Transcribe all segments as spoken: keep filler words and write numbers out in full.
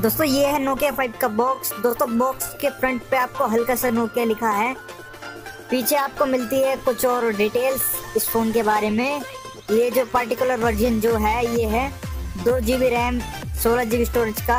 दोस्तों ये है नोकिया फाइव का बॉक्स। दोस्तों बॉक्स के फ्रंट पे आपको हल्का सा नोकिया लिखा है, पीछे आपको मिलती है कुछ और डिटेल्स इस फोन के बारे में। ये जो पार्टिकुलर वर्जन जो है ये है दो जी बी रैम सोलह जी बी स्टोरेज का।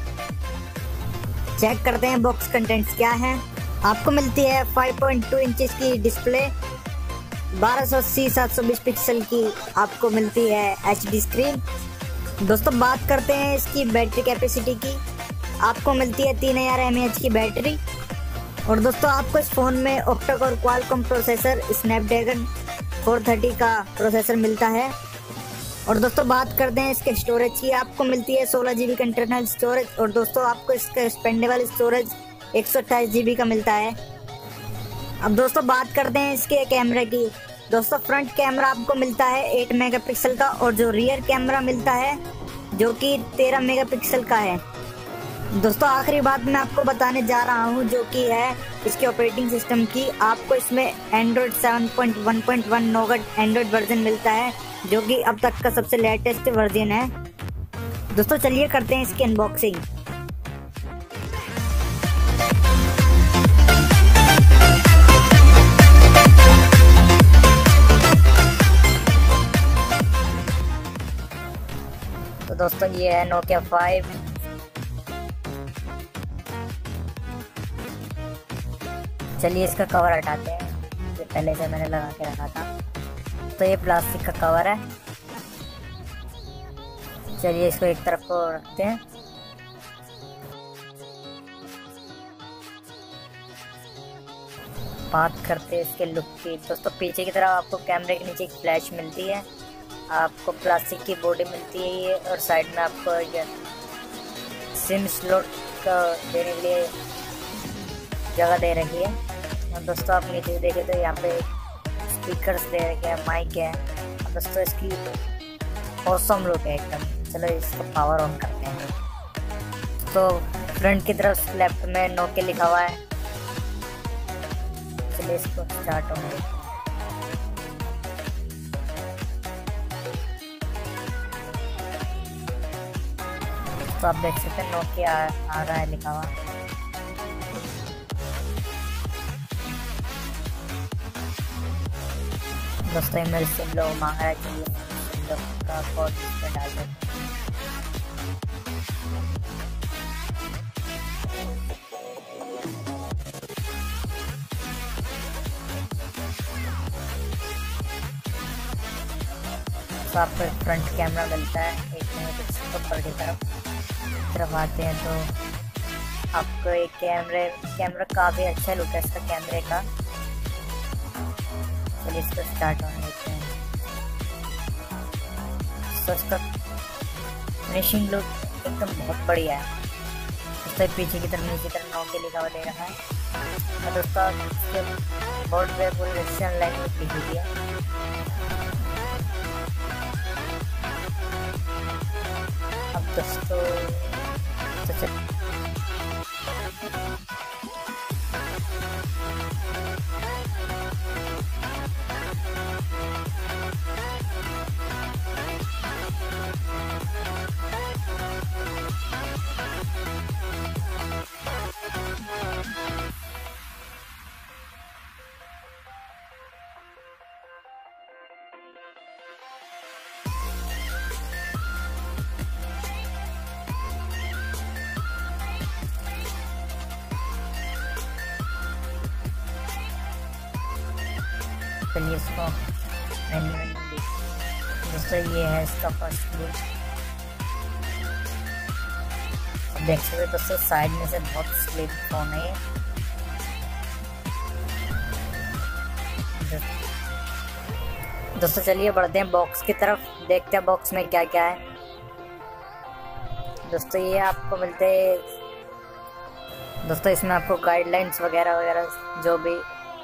चेक करते हैं बॉक्स कंटेंट्स क्या है। आपको मिलती है फाइव पॉइंट टू इंचेस की डिस्प्ले, बारह सौ अस्सी सात सौ बीस पिक्सल की आपको मिलती है एच डी स्क्रीन। दोस्तों बात करते हैं इसकी बैटरी कैपेसिटी की। आपको मिलती है तीन हज़ार एम ए एच की बैटरी। और दोस्तों आपको इस फ़ोन में octa core Qualcomm processor Snapdragon four thirty का प्रोसेसर मिलता है। और दोस्तों बात करते हैं इसके स्टोरेज की। आपको मिलती है सोलह जी बी का इंटरनल स्टोरेज। और दोस्तों आपको इसका एक्सपेंडेबल स्टोरेज एक सौ अट्ठाईस जी बी का मिलता है। अब दोस्तों बात करते हैं इसके कैमरे की। दोस्तों फ्रंट कैमरा आपको मिलता है आठ मेगापिक्सल का, और जो रियर कैमरा मिलता है जो कि तेरह मेगापिक्सल का है। दोस्तों आखिरी बात मैं आपको बताने जा रहा हूं जो कि है इसके ऑपरेटिंग सिस्टम की। आपको इसमें Android seven point one point one Nougat Android version मिलता है जो कि अब तक का सबसे लेटेस्ट वर्जन है। दोस्तों चलिए करते हैं इसकी अनबॉक्सिंग। तो दोस्तों ये है नोकिया फाइव। चलिए इसका कवर हटाते हैं, जो पहले से मैंने लगा के रखा था। तो ये प्लास्टिक का कवर है। चलिए इसको एक तरफ को रखते हैं। बात करते हैं इसके लुक की। दोस्तों पीछे की तरफ आपको कैमरे के नीचे एक फ्लैश मिलती है, आपको प्लास्टिक की बॉडी मिलती है ये, और साइड में आपको सिम स्लॉट का देने के लिए जगह दे रखी है। और दोस्तों आप नीचे देखें तो यहाँ पे स्पीकर्स दे रखे हैं, माइक है। और दोस्तों इसकी ऑसम लुक है एकदम। चलो इसको पावर ऑन करते हैं। तो फ्रंट की तरफ लेफ्ट में नोकिया लिखा हुआ है। चलिए इसको स्टार्ट ऑन करते हैं। तो आप देख सकते हैं नोकिया आ रहा है लिखा हुआ। दोस्तों मेरे सिम लोग मांग रहा है कि सिम लोग का कोड इसमें डाल देते हैं। तो आपको फ्रंट कैमरा मिलता है एक मेगापिक्सल ऊपर की तरफ तरफ आते हैं तो आपको एक कैमरे कैमरा काफ़ी अच्छा लुक है इसका कैमरे का। चलिए इसको स्टार्ट होने देते हैं। तो इसका फिनिशिंग लुक एकदम बहुत बढ़िया है। उससे पीछे की तरफ नीचे तरफ नोकिया लिखा हुआ दे रहा है। और दोस्तों इसके बोर्ड पे पूरी रशियन लैंग्वेज लिखी हुई है। अब दोस्तों तो चलिए इसको दोस्तों ये है इसका फर्स्ट लुक। देख सकते दोस्तों साइड में से बहुत स्लिम फोन है। दोस्तों चलिए बढ़ते हैं बॉक्स की तरफ, देखते हैं बॉक्स में क्या क्या है। दोस्तों ये आपको मिलते हैं दोस्तों इसमें आपको गाइडलाइंस वगैरह वगैरह जो भी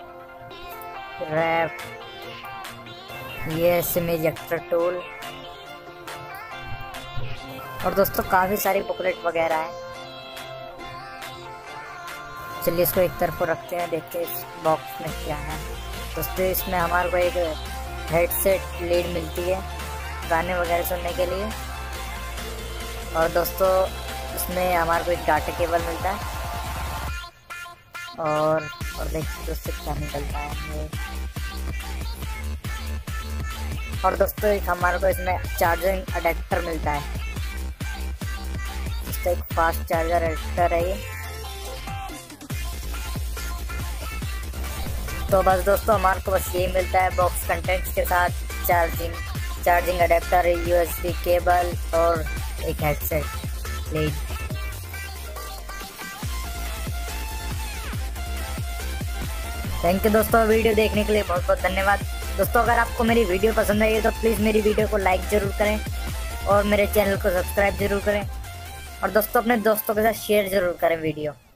रैप, ये सिम इजेक्टर टूल, और दोस्तों काफ़ी सारी बुकलेट वगैरह है। चलिए इसको एक तरफ रखते हैं, देखते हैं इस बॉक्स में क्या है। दोस्तों इसमें हमारे को एक हेडसेट लीड मिलती है गाने वगैरह सुनने के लिए। और दोस्तों इसमें हमारे को एक डाटा केबल मिलता है और और देखिए दोस्तों क्या निकलता है ये। और दोस्तों एक हमारे को इसमें चार्जिंग अडेप्टर मिलता है, इसका एक फास्ट चार्जर अडेप्टर है ये। तो बस दोस्तों हमारे को बस ये मिलता है बॉक्स कंटेंट्स के साथ, charging charging adapter, USB cable और एक हेडसेट लीड। थैंक यू दोस्तों, वीडियो देखने के लिए बहुत बहुत धन्यवाद। दोस्तों अगर आपको मेरी वीडियो पसंद आई है तो प्लीज़ मेरी वीडियो को लाइक ज़रूर करें और मेरे चैनल को सब्सक्राइब ज़रूर करें और दोस्तों अपने दोस्तों के साथ शेयर ज़रूर करें वीडियो।